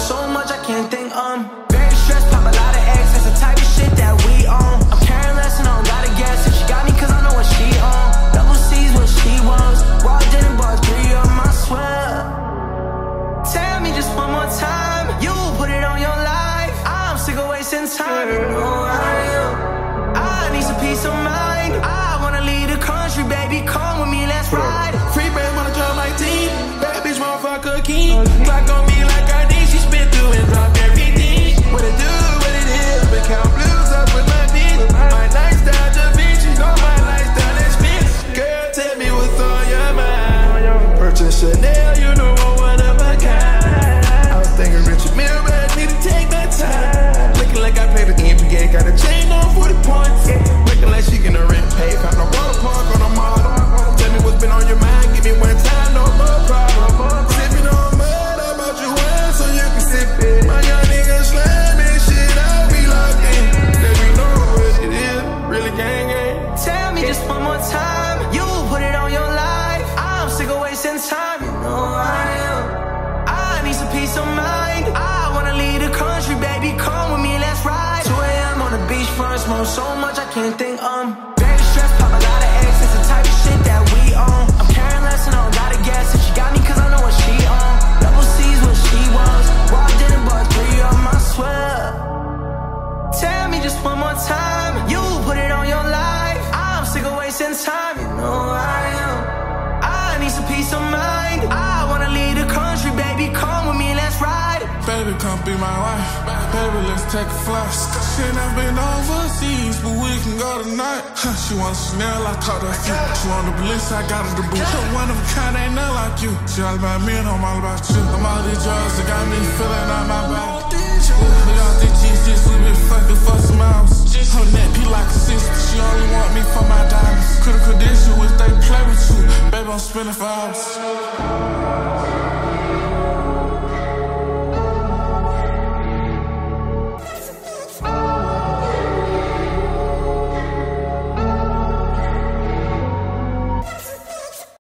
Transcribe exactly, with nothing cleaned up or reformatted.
so much I can't think. Um, very stressed, pop a lot of X. That's the type of shit that we own. I'm caring less and I don't gotta guess if she got me, cause I know what she on. Double C's what she wants. Walked in and bought three of them, I swear. Tell me just one more time, you put it on your life. I'm sick of wasting time. You know I am. I need some peace of mind. I wanna leave the country, baby. Come with me, let's ride. Free brand wanna drop my team. Bad bitch wanna fuck a king. Clock on me like I need. She spit through and drop everything. What it do, what it is. But count blues up with my bitch. My lifestyle Da Vinci. Know my lifestyle is fit. Girl, tell me what's on your mind. Purchase Chanel, you know I'm one of a kind. I was thinking Richard Mille, but I need to take that time. Looking like I played the N B A. Got a chain on forty points. Looking like she can rent pay. Found a water park on the model. Tell me what's been on your mind. Give me one time, no more problem. Sipping on mud, I bought you one so you can sip it. My young nigga slamming shit, I'll be locked in. Let me know what it is, really gang gang. Tell me just one more time, you put it on your life. I'm sick of wasting time, you know I am. I need some peace of mind. I wanna leave the country, baby, come with me, let's ride. two A M on the beach front, smoke so much I can't think. Um, very stressed, pop a lot of X. It's the type of shit that we own. I'm caring less and I don't gotta guess if she got me, cause I know what she on. Double C's what she wants. Walked in and bought three of them, I swear. Tell me just one more time, you put it on your life. I'm sick of wasting time, you know I am. I need some peace of mind. I wanna leave the country, baby, come with me, let's ride. Baby, come be my wife. Baby, let's take a flight. She never been overseas, but we can go tonight. She wants Chanel, I taught her feet. She want the bliss, I got her the boot. One of a kind, ain't nothing like you. She all about me and I'm all about you. I'm all these drugs that got me feeling on my body. We all these G-Six, we been fucking for some hours. Her neck be like a sister, she only want me for my diamonds. Critical condition, wish they play with you. Baby, I'm spinning for hours.